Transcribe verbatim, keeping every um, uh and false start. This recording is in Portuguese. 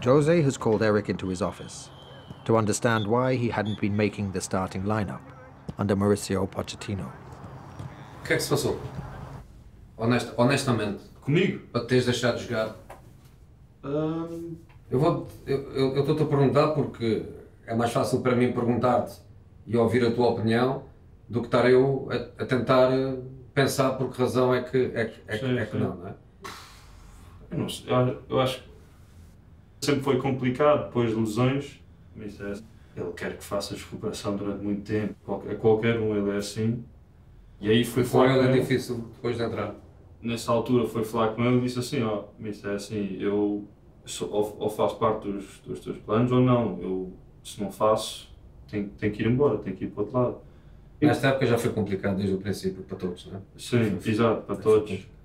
Jose has called Eric into his office to understand why he hadn't been making the starting lineup under Mauricio Pochettino. O que é que se passou? Honest, honestamente. Comigo? Para teres deixado de jogar. Um... Eu vou, eu estou-te a perguntar porque é mais fácil para mim perguntar-te e ouvir a tua opinião do que estar eu a, a tentar pensar por que razão é que, é, é, sim, é que não, não é? Eu, não sei, eu, eu acho que sempre foi complicado, depois de lesões, ele quer que faças recuperação durante muito tempo, qualquer, qualquer um ele é assim. E aí foi falar com ele. É difícil depois de entrar. Nessa altura foi falar com ele e disse assim, ó, oh, mister, é assim, eu sou, ou, ou faço parte dos, dos teus planos ou não, eu se não faço, tenho, tenho que ir embora, tenho que ir para o outro lado. Nesta época já foi complicado desde o princípio para todos, não é? Sim, exato, para todos.